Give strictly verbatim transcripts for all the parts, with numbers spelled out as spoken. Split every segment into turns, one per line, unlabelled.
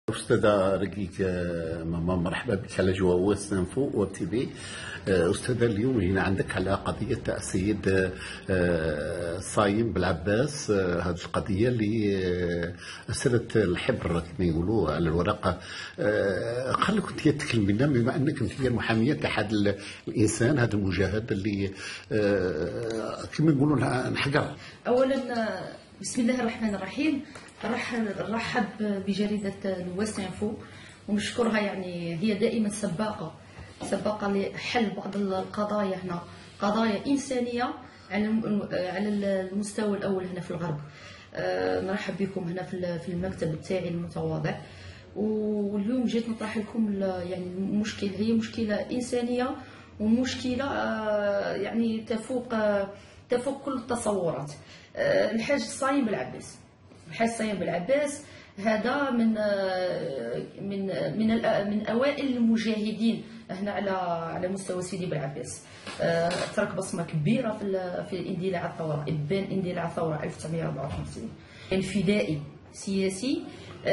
أستاذة رقيق ماما، مرحبا بك على جوا واس انفو و تي في. أستاذة، اليوم هنا عندك على قضية السيد صايم بالعباس، هذه القضية اللي أسرت الحبر كما يقولوا على الورقة. خليك كنت تكلم لنا بما أنك أنت هي المحامية تاع هذا الإنسان، هذا المجاهد اللي كما يقولوا نحقر.
أولا بسم الله الرحمن الرحيم. نرحب بجريدة الواس انفو ونشكرها، يعني هي دائما سباقة سباقة لحل بعض القضايا هنا، قضايا إنسانية على على المستوى الأول هنا في الغرب. نرحب بكم هنا في المكتب تاعي المتواضع، واليوم جيت نطرح لكم يعني المشكل، هي مشكلة إنسانية ومشكلة يعني تفوق تفوق كل التصورات. الحاج صايم بالعباس الحاج صايم بالعباس هذا من من من من اوائل المجاهدين هنا على على مستوى سيدي بالعباس. ترك بصمه كبيره في في اندلاع الثوره، ابان اندلاع الثوره ألف وتسعمائة وأربعة وخمسين. كان فدائي سياسي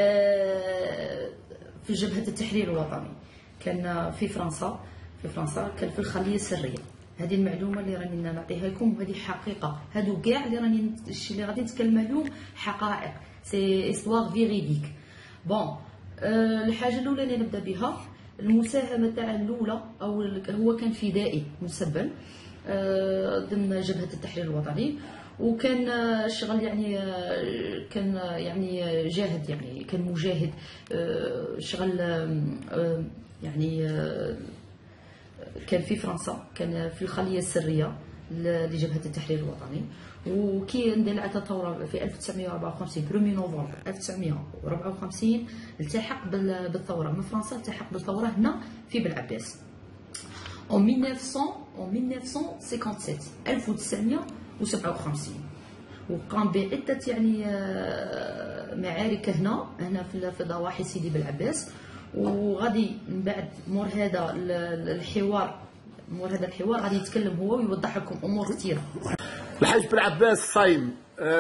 في جبهه التحرير الوطني، كان في فرنسا في فرنسا كان في الخليه السريه. هذه المعلومه اللي راني نعطيها لكم، وهذه حقيقه، هادو كاع اللي راني الشيء اللي غادي نتكلم اليوم حقائق، سي استوار فيريديك. بون أه الحاجه الاولى اللي نبدا بها المساهمه تاع الاولى، او هو كان فدائي مسبل أه ضمن جبهه التحرير الوطني، وكان الشغل يعني كان يعني جاهد، يعني كان مجاهد. أه شغل أه يعني أه كان في فرنسا، كان في الخليه السريه لجبهه التحرير الوطني. وكي اندلعت الثوره في ألف وتسعمائة وأربعة وخمسين برمي نوفمبر ألف وتسعمائة وأربعة وخمسين، التحق بالثوره من فرنسا، التحق بالثوره هنا في بالعباس. en ألف وتسعمائة وسبعة وخمسين وقام بعده يعني معارك هنا هنا في ضواحي سيدي بالعباس. وغادي من بعد مور هذا الحوار مور هذا الحوار غادي يتكلم هو ويوضح لكم امور كثيره.
الحاج بالعباس صايم،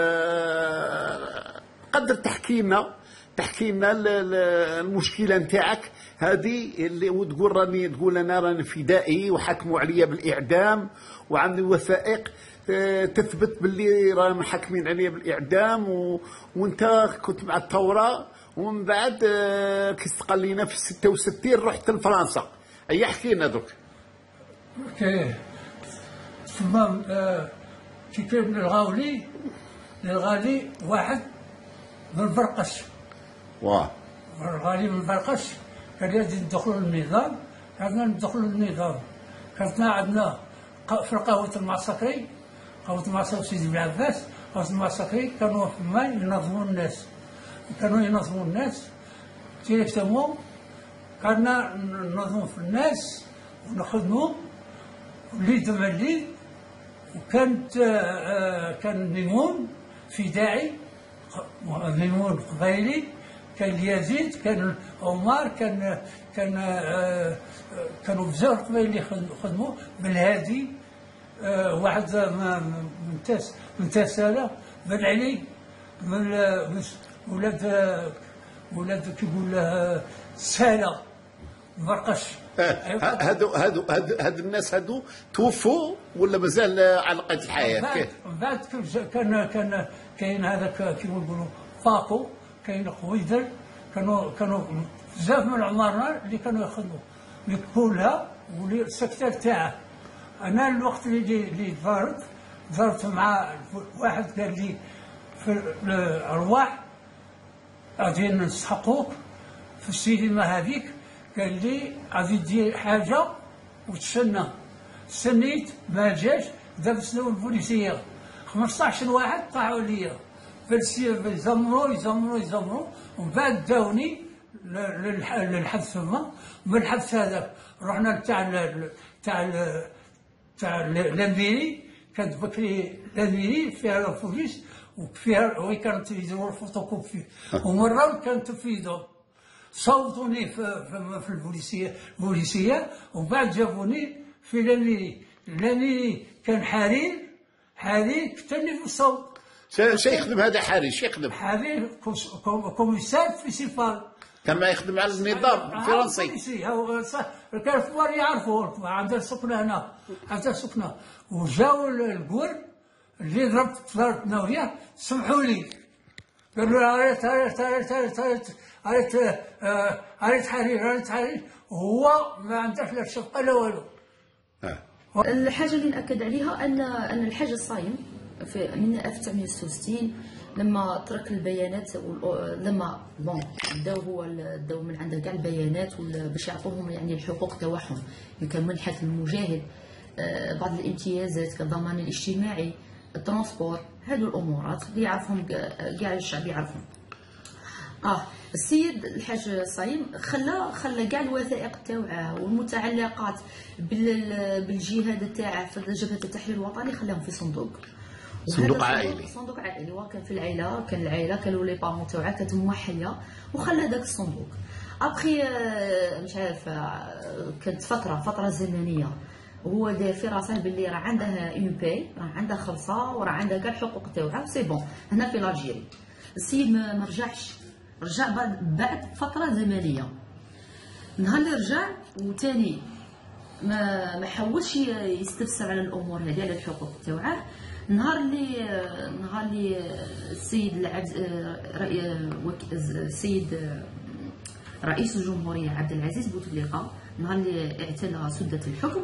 أه قدر تحكي لنا تحكي لنا المشكله نتاعك هذه اللي وتقول راني تقول انا راني فدائي وحكموا عليا بالاعدام وعندي وثائق أه تثبت باللي راهم حاكمين عليا بالاعدام، و... وانت كنت مع الثوره، ومن بعد أه كي استقلينا في ستة وستين رحت لفرنسا. اي احكي لنا درك.
اوكي تمام. أه كي كان الغاولي الغالي واحد من برقش،
واه
الغالي من برقش كان لازم ندخلوا للنظام. كنا ندخلوا للنظام، كانت عندنا في القهوة المعسكري، قهوة المعسكري سيدي بالعباس، قهوة المعسكري كانوا في الماء ينظموا الناس، كانوا ينظموا الناس ديريكتومون. كنا ننظموا في الناس ونخدموا ليد مع ليد. وكانت كان ميمون فدائي، ميمون قبيلي، كان يزيد، كان عمر، كان كان كانوا بزاف قبيل اللي خدموا بالهادي. واحد من تاس من تاساله بن علي، من ولاد ولاد كيقول له ساله مرقش.
هادو هادو هاد الناس هادو توفوا ولا مازال على قيد الحياه؟
بعد بعد كان كان كاين هذاك كيما نقولوا فاكو، كاين خويدر، كانوا كانوا بزاف من العمارنا اللي كانوا يخدموا كلها. ولي السكتر تاعه انا الوقت اللي اللي ضربت ضربت مع واحد قال لي في الارواح غادي نسحقوك في السينما هذيك، قال لي غادي دير حاجه وتسنى. سنيت ما جاش، دابسنا البوليسيه خمسطاش واحد طاحوا ليا بالسير، يزمروا يزمروا يزمروا. ومن بعد داوني للحبس تما. من الحبس هذاك رحنا تاع تاع تاع لامبيري، كانت بكري لامبيري فيها البوليس وفيها وي كانت يديروا الفوتوكوبي. ومره كانت تفيدهم صوتوني في في البوليسيه البوليسيه ومن بعد جابوني في لاميري. لاميري كان حرير حرير كتبني في الصوت.
شي يخدم هذا حرير؟ شي يخدم؟
حرير كوميسار في سيفال.
كان ما يخدم على النظام الفرنسي.
كان الكبار يعرفوا عندنا سكنه هنا، عندنا سكنه، وجاو الكور اللي ضربت ضربتنا وياه سمحوا لي، قالوا له ريت ريت ريت ريت ريت ريت ريت تحرير ريت تحرير، وهو ما عندهش لا شقه لا والو.
الحاجه اللي ناكد عليها ان ان الحاج الصايم في من ألف وتسعمائة وستة وستين لما ترك البيانات، لما بون بداو هو داو من عنده كاع البيانات باش يعطوهم يعني الحقوق تاعهم، كان منحه المجاهد، بعض الامتيازات كالضمان الاجتماعي، الترونسبور، هادو الامورات اللي يعرفهم كاع الشعب يعرفهم. اه السيد الحاج صايم خلى خلى كاع الوثائق تاوعه والمتعلقات بالجهاد تاعه في جبهه التحرير الوطني خلاهم في صندوق.
صندوق عائلي.
صندوق عائلي، وكان في العائله، كان العائله كانوا لي بارون تاوعها كانت موحيه، وخلى داك الصندوق. ابخي مش عارف كانت فتره فتره زمنيه هو دار في راسه باللي راه عندها اون باي، راه عندها خلصه، وراه عندها كاع الحقوق تاوعها، سي بون. هنا في الجيري السيد ما رجعش، رجع بعد فتره زمنيه. نهار اللي رجع وثاني ما ما حاولش يستفسر على الامور هذه، على الحقوق تاوعه. نهار اللي نهار اللي السيد العبد السيد رئيس الجمهوريه عبد العزيز بوتفليقه نهار اللي اعتلى سده الحكم،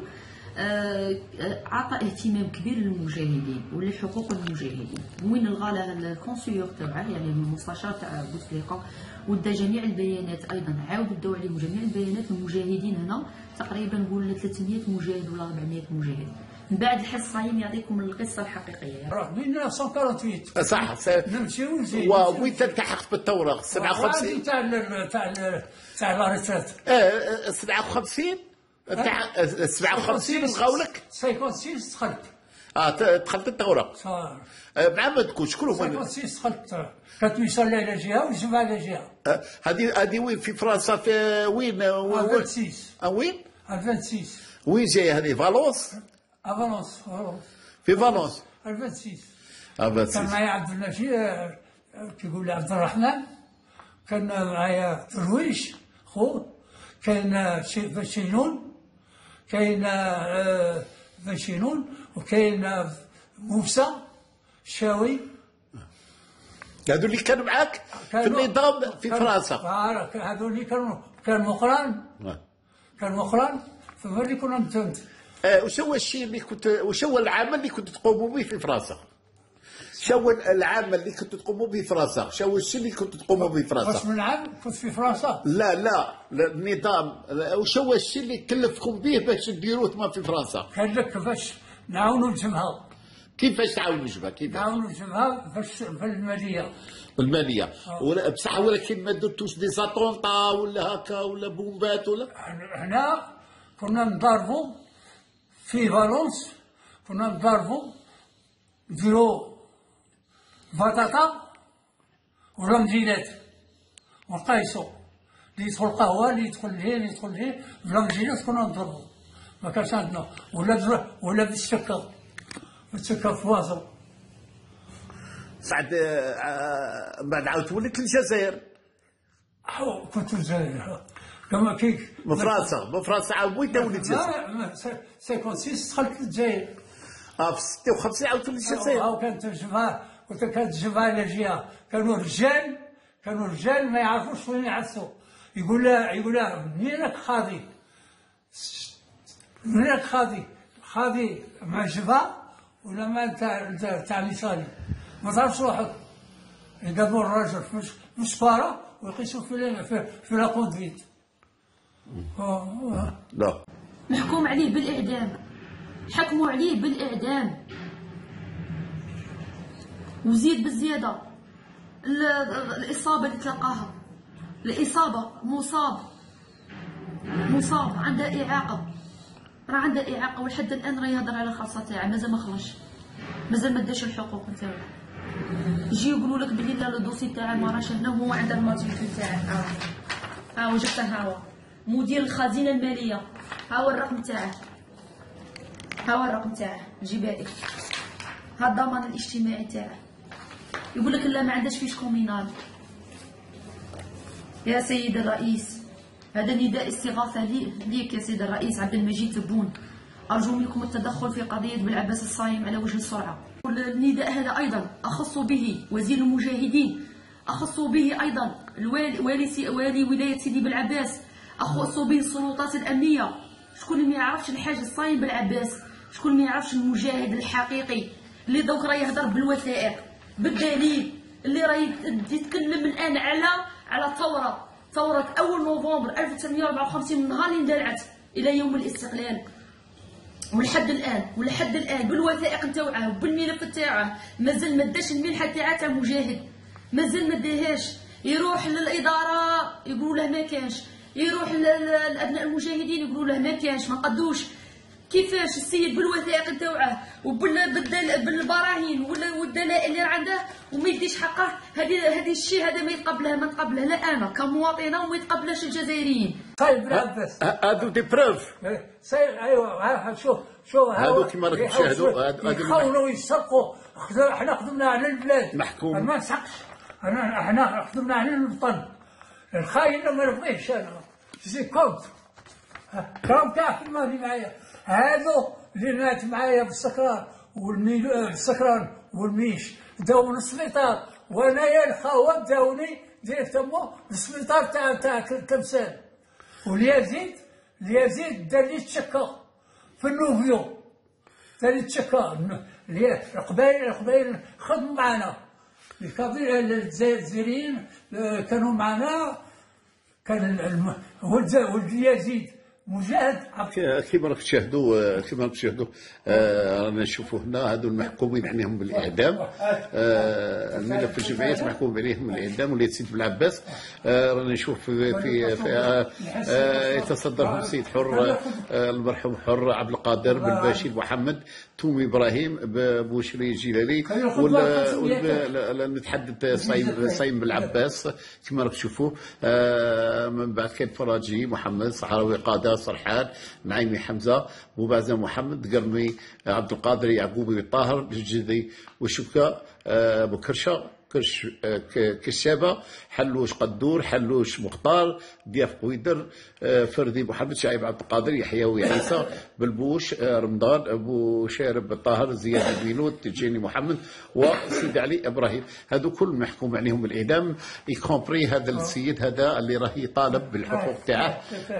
عطى اهتمام كبير للمجاهدين ولحقوق المجاهدين، وين لغى له الكونسيور تاعه يعني المستشار تاع بوتفليقه، ودا جميع البيانات ايضا، عاود داو عليهم جميع البيانات. المجاهدين هنا تقريبا نقول ثلاثمائة مجاهد ولا أربعمائة مجاهد. من بعد الحاج صايم يعطيكم القصه الحقيقيه.
راه من ألف وتسعمائة وثمانية وثمانين
صح.
نمشيو نزيد
وين التحقت بالثوره سبعة وخمسين
تاع تاع تاع لاريتريت.
اه سبعة وخمسين تاع سبعة وخمسين نلقاولك
خمسة وستين دخلت.
اه دخلت الثوره
صار
مع بدكم شكون هما؟
خمسة وستين دخلت، كانت وصل على جهه وجمع على جهه.
هذه هذه وين في فرنسا؟ في وين؟
ستة وعشرين.
وين؟
ستة وعشرين.
وين جايه هذه؟ فالونس؟
فالونس.
في فالونس.
ستة وعشرين.
اه
كان معايا عبد المجيد كيقول لي عبد الرحمن، كان معايا درويش خو، كاين بشينون، كاين بشينون، وكاين موسى شاوي.
هذو اللي كانوا معاك في النظام في فرنسا.
هذو اللي كانوا كان مقران، كان مقران، فما اللي كنا نتمت.
آه وش هو الشيء اللي كنت، وش هو العمل اللي كنت تقوموا به في فرنسا؟ شو العمل اللي كنت تقوموا به في فرنسا؟ شو الشيء اللي كنت تقوموا به في فرنسا؟
واش من عام كنت في فرنسا؟
لا لا النظام، وش هو الشيء اللي كلفكم به باش ديروه تما في فرنسا؟
قال لك باش نعاونوا الجبهه.
كيفاش تعاونوا الجبهه؟ كيفاش؟
نعاونوا الجبهه باش في الماليه.
الماليه، ولا بصح ولكن ما درتوش دي زاتونطا ولا هكا ولا بومبات ولا؟
هنا كنا نضربوا في فالونس، كنا نضربوا نديرو بطاطا ورمجيلات ونقيسو، اللي يدخل قهوه اللي يدخل ليه اللي يدخل ليه برمجيلات كنا نضربو، ما كانش عندنا ولا ولا بالسكه، بالسكه في وازو.
سعد بعد عاودت وليت للجزائر.
كنت في الجزائر كما كيك
من فرنسا، من فرنسا عاود وين وليت للجزائر؟
ستة وخمسين دخلت للجزائر.
اه في ستة وخمسين عاودت للجزائر.
اه كانت الجبهه، كانت الجبهه على جهه، كانوا رجال، كانوا رجال ما يعرفوش وين يعسوا، يقول لها يقول لها منين راك خاضي؟ منين راك خاضي؟ خاضي مع الجبهه ولا مع تاع تاع اليساري؟ ما تعرفش روحك. يقابلوا الرجل في مسباره ويقيسوا في في, في لا كوندفيت.
لا
محكوم عليه بالاعدام، حكموا عليه بالاعدام، وزيد بالزياده الاصابه اللي تلقاها، الاصابه مصاب مصاب عنده اعاقه، راه عنده اعاقه ولحد الان راه يهضر على خاصه تاعه، مازال ما خرجش، مازال ما داش الحقوق نتاعو. يجي يقولوا لك بلي لا الدوسي تاعه ما راهش هنا وهو عنده الماتريكول تاعه. ها ها هو جبته، ها هو مدير الخزينه الماليه، ها هو الرقم تاعه، ها هو الرقم تاعه جبائي، ها الضمان الاجتماعي تاعه. يقول لك لا ما عندهاش فيش كومينال. يا سيد الرئيس، هذا نداء استغاثة ليك يا سيد الرئيس عبد المجيد تبون. أرجو منكم التدخل في قضية بالعباس الصايم على وجه السرعة. النداء هذا أيضا أخص به وزير المجاهدين، أخص به أيضا الوالي والي, والي ولاية سيدي بالعباس، أخص به السلطات الأمنية. شكون اللي ما يعرفش الحاج الصايم بالعباس؟ شكون اللي ما يعرفش المجاهد الحقيقي اللي دوك راه يهضر بالوثائق بالدليل، اللي راه يتكلم الآن على على ثورة ثورة أول نوفمبر ألف وتسعمائة وأربعة وخمسين من نهار اللي اندلعت إلى يوم الاستقلال، ولحد الآن ولحد الآن بالوثائق نتاوعه وبالملف تاعه مازال ما داش المنحة تاعها تاع مجاهد، مازال ما داهاش. يروح للإدارة يقولوا له ما كانش، يروح للأبناء المجاهدين يقولوا له ما كانش، ما قدوش. كيفاش السيد بالوثائق نتاوعه وبالبراهين والدلائل اللي عنده وما يديش حقه؟ هذه هذه الشيء هذا ما يتقبله ما نتقبله لا انا كمواطنه وما يتقبلش الجزائريين.
طيب بالعباس
هادو دي بروف.
سير ايوا شوف شوف
هادو كيما راكم تشاهدوا هادو
يحاولوا يسرقوا. احنا خدمنا على البلاد
محكوم،
ما نسحقش. انا احنا خدمنا على الوطن. الخاين ما نبغيهش انا سي كونتر. كرام تاعك الماضي معايا هادو اللي مات معايا بالسكران والسكران والميش داو من السبيطار، وانايا الخاوه داوني ديريكتومون للسبيطار تاع تاع تمثال. واليزيد اليزيد دار لي تشكا في النوفيو، دار لي تشكا القبايل القبايل خدموا معنا الكبير الجزائريين كانوا معنا. كان ولد يزيد مجاهد
كيما راك تشاهدوا كيما راك تشاهدوا رانا نشوفوا هنا هذو المحكومين عليهم بالاعدام. آه الملف الجمعيات محكوم عليهم بالاعدام وليد سيد بالعباس. آه رانا نشوف في في, في آه آه يتصدرهم السيد حر آه المرحوم حر عبد القادر بن باشير محمد تومي ابراهيم بوشري الجلالي. ولا نتحدث صايم صايم بالعباس كما راك تشوفوا. آه من بعد كاين فراجي محمد صحراوي قادر صرحان نعيمي حمزه بوبازه محمد قرمي عبد القادر يعقوبي طاهر الجدي وشبكه ابو كرشه كرش كشابه حلوش قدور حلوش مختار ضياف قويدر فردي محمد شعيب عبد القادر يحيوي عيسى بلبوش رمضان ابو شارب طاهر زياد بينود تجيني محمد وسيد علي ابراهيم. هذو كل محكوم عليهم بالاعدام يكومبري هذا السيد هذا اللي راه يطالب بالحقوق تاعه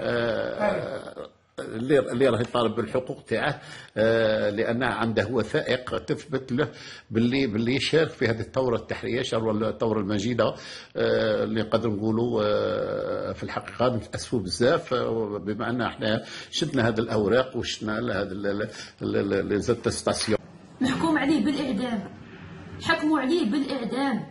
اللي اللي راه يطالب بالحقوق تاعه آه لان عنده وثائق تثبت له باللي باللي شارك في هذه الثوره التحريريه شر الثوره المجيده. آه اللي نقدر نقولوا آه في الحقيقه نتاسفوا بزاف آه بما ان احنا شدنا هذه الاوراق وشدنا هذا لي زاتستاسيون.
محكوم عليه بالاعدام، حكموا عليه بالاعدام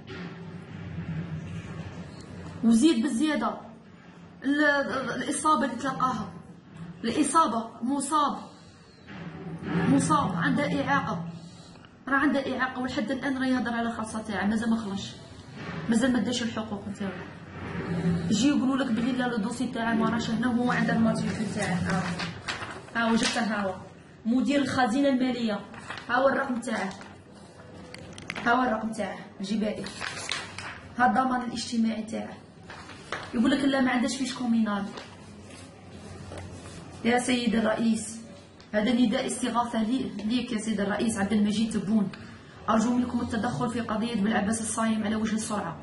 وزيد بالزياده الاصابه اللي تلقاها. الإصابة مصاب مصاب عنده إعاقة، راه عنده إعاقة ولحد الآن راه يهضر على خاصة تاعه مازال ما خلصش، مازال ما داش الحقوق نتاعو. يجي يقولوا لك بلي لا الدوسي تاعه ما راهش هنا وهو عنده الماتيريال تاعه. ها ها هو جبته، ها هو مدير الخزينة المالية، ها هو الرقم تاعه، ها هو الرقم تاعه الجبائي، ها الضمان الاجتماعي تاعه. يقول لك لا ما عندهاش فيش كومينال. يا سيد الرئيس، هذا نداء استغاثة ليك يا سيد الرئيس عبد المجيد تبون. أرجو منكم التدخل في قضية بالعباس الصايم على وجه السرعة.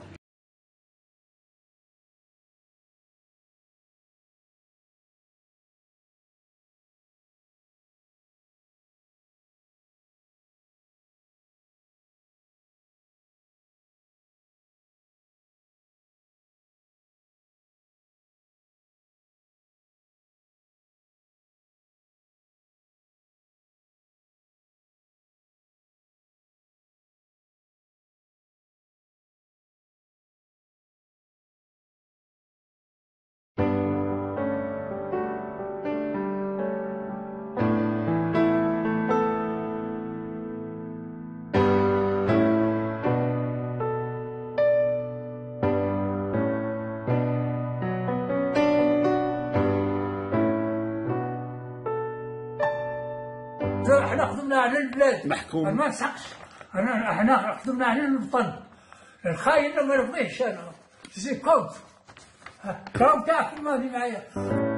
احنا خدمنا على البلاد
محكوم،
ما نسحقش. انا احنا خدمنا على الوطن. الخاين ما نبغيهش انا سي كونتر. كرام تاعك الماضي معايا.